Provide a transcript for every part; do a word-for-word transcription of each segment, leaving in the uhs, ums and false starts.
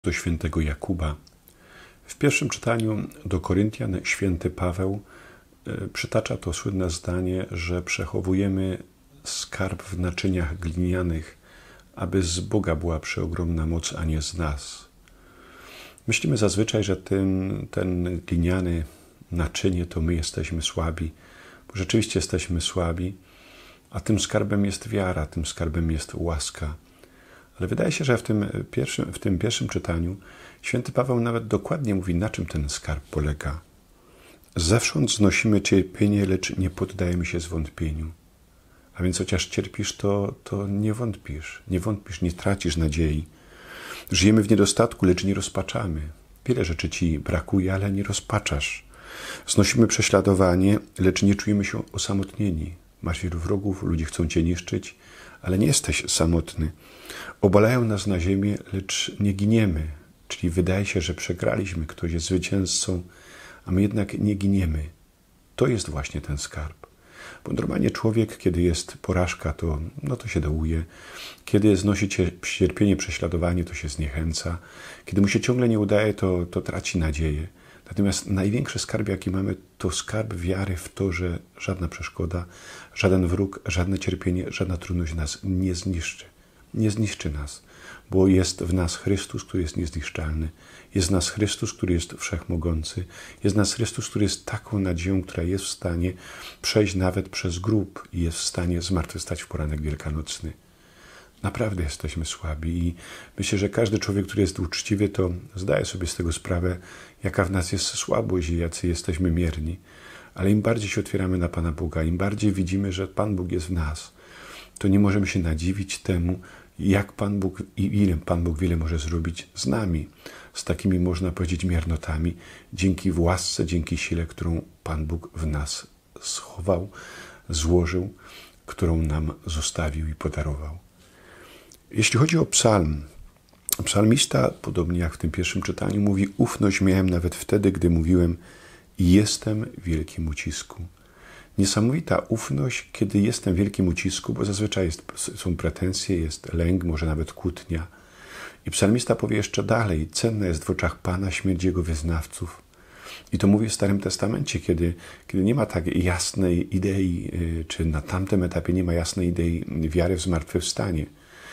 do świętego Jakuba. W pierwszym czytaniu do Koryntian święty Paweł przytacza to słynne zdanie, że przechowujemy skarb w naczyniach glinianych, aby z Boga była przeogromna moc, a nie z nas. Myślimy zazwyczaj, że ten, ten gliniany naczynie to my jesteśmy słabi, bo rzeczywiście jesteśmy słabi, a tym skarbem jest wiara, tym skarbem jest łaska. Ale wydaje się, że w tym pierwszym, w tym pierwszym czytaniu święty Paweł nawet dokładnie mówi, na czym ten skarb polega. Zewsząd znosimy cierpienie, lecz nie poddajemy się zwątpieniu. A więc chociaż cierpisz, to, to nie wątpisz, nie wątpisz, nie tracisz nadziei. Żyjemy w niedostatku, lecz nie rozpaczamy. Wiele rzeczy ci brakuje, ale nie rozpaczasz. Znosimy prześladowanie, lecz nie czujemy się osamotnieni. Masz wielu wrogów, ludzie chcą cię niszczyć, ale nie jesteś samotny. Obalają nas na ziemię, lecz nie giniemy. Czyli wydaje się, że przegraliśmy, ktoś jest zwycięzcą, a my jednak nie giniemy. To jest właśnie ten skarb. Bo normalnie człowiek, kiedy jest porażka, to, no to się dołuje. Kiedy znosi cierpienie, prześladowanie, to się zniechęca. Kiedy mu się ciągle nie udaje, to, to traci nadzieję. Natomiast największy skarb, jaki mamy, to skarb wiary w to, że żadna przeszkoda, żaden wróg, żadne cierpienie, żadna trudność nas nie zniszczy. Nie zniszczy nas, bo jest w nas Chrystus, który jest niezniszczalny. Jest w nas Chrystus, który jest wszechmogący. Jest w nas Chrystus, który jest taką nadzieją, która jest w stanie przejść nawet przez grób i jest w stanie zmartwychwstać w poranek wielkanocny. Naprawdę jesteśmy słabi i myślę, że każdy człowiek, który jest uczciwy, to zdaje sobie z tego sprawę, jaka w nas jest słabość i jacy jesteśmy mierni. Ale im bardziej się otwieramy na Pana Boga, im bardziej widzimy, że Pan Bóg jest w nas, to nie możemy się nadziwić temu, jak Pan Bóg i ile Pan Bóg wiele może zrobić z nami, z takimi, można powiedzieć, miernotami, dzięki łasce, dzięki sile, którą Pan Bóg w nas schował, złożył, którą nam zostawił i podarował. Jeśli chodzi o psalm, psalmista, podobnie jak w tym pierwszym czytaniu, mówi: ufność miałem nawet wtedy, gdy mówiłem, jestem w wielkim ucisku. Niesamowita ufność, kiedy jestem w wielkim ucisku, bo zazwyczaj jest, są pretensje, jest lęk, może nawet kłótnia. I psalmista powie jeszcze dalej: cenna jest w oczach Pana śmierć Jego wyznawców. I to mówi w Starym Testamencie, kiedy, kiedy nie ma tak jasnej idei, czy na tamtym etapie nie ma jasnej idei wiary w zmartwychwstanie.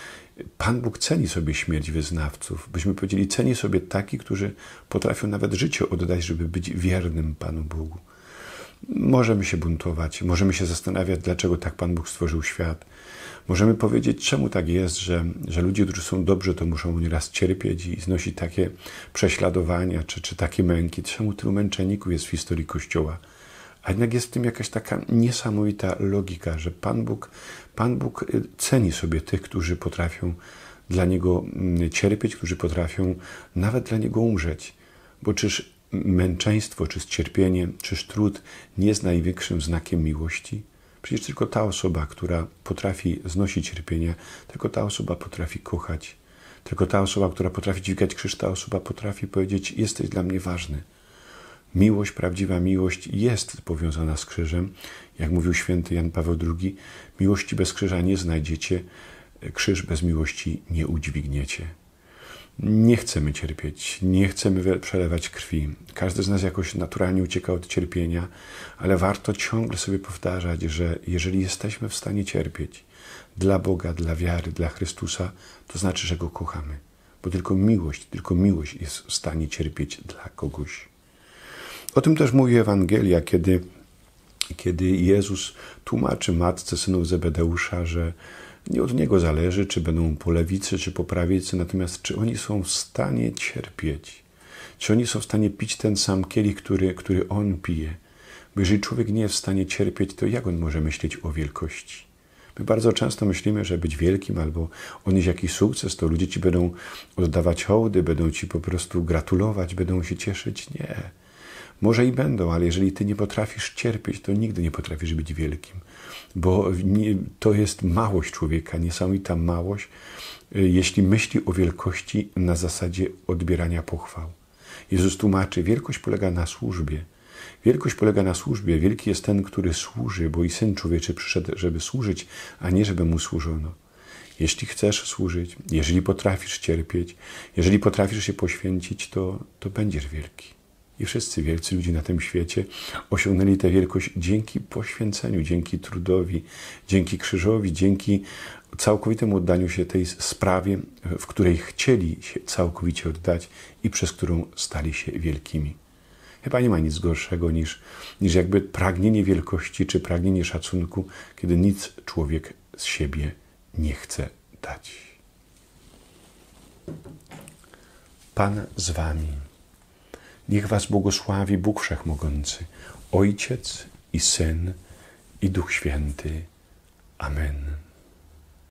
Pan Bóg ceni sobie śmierć wyznawców. Byśmy powiedzieli, ceni sobie takich, którzy potrafią nawet życie oddać, żeby być wiernym Panu Bogu. Możemy się buntować, możemy się zastanawiać, dlaczego tak Pan Bóg stworzył świat. Możemy powiedzieć, czemu tak jest, że, że ludzie, którzy są dobrzy, to muszą nieraz cierpieć i znosić takie prześladowania, czy, czy takie męki. Czemu tylu męczenników jest w historii Kościoła? A jednak jest w tym jakaś taka niesamowita logika, że Pan Bóg, Pan Bóg ceni sobie tych, którzy potrafią dla Niego cierpieć, którzy potrafią nawet dla Niego umrzeć. Bo czyż męczeństwo, czy cierpienie, czyż trud nie jest największym znakiem miłości? Przecież tylko ta osoba, która potrafi znosić cierpienie, tylko ta osoba potrafi kochać. Tylko ta osoba, która potrafi dźwigać krzyż, ta osoba potrafi powiedzieć: jesteś dla mnie ważny. Miłość, prawdziwa miłość jest powiązana z krzyżem. Jak mówił święty Jan Paweł drugi, miłości bez krzyża nie znajdziecie, krzyż bez miłości nie udźwigniecie. Nie chcemy cierpieć, nie chcemy przelewać krwi. Każdy z nas jakoś naturalnie ucieka od cierpienia, ale warto ciągle sobie powtarzać, że jeżeli jesteśmy w stanie cierpieć dla Boga, dla wiary, dla Chrystusa, to znaczy, że Go kochamy. Bo tylko miłość, tylko miłość jest w stanie cierpieć dla kogoś. O tym też mówi Ewangelia, kiedy, kiedy Jezus tłumaczy matce synów Zebedeusza, że nie od Niego zależy, czy będą po lewicy, czy po prawicy, natomiast czy oni są w stanie cierpieć, czy oni są w stanie pić ten sam kielich, który, który On pije. Bo jeżeli człowiek nie jest w stanie cierpieć, to jak on może myśleć o wielkości? My bardzo często myślimy, że być wielkim albo odnieść jakiś sukces, to ludzie ci będą oddawać hołdy, będą ci po prostu gratulować, będą się cieszyć. Nie. Może i będą, ale jeżeli ty nie potrafisz cierpieć, to nigdy nie potrafisz być wielkim. Bo to jest małość człowieka, niesamowita małość, jeśli myśli o wielkości na zasadzie odbierania pochwał. Jezus tłumaczy, wielkość polega na służbie. Wielkość polega na służbie. Wielki jest ten, który służy, bo i Syn Człowieczy przyszedł, żeby służyć, a nie żeby Mu służono. Jeśli chcesz służyć, jeżeli potrafisz cierpieć, jeżeli potrafisz się poświęcić, to, to będziesz wielki. I wszyscy wielcy ludzie na tym świecie osiągnęli tę wielkość dzięki poświęceniu, dzięki trudowi, dzięki krzyżowi, dzięki całkowitemu oddaniu się tej sprawie, w której chcieli się całkowicie oddać i przez którą stali się wielkimi. Chyba nie ma nic gorszego niż, niż jakby pragnienie wielkości czy pragnienie szacunku, kiedy nic człowiek z siebie nie chce dać. Pan z wami. Niech was błogosławi Bóg Wszechmogący, Ojciec i Syn i Duch Święty. Amen.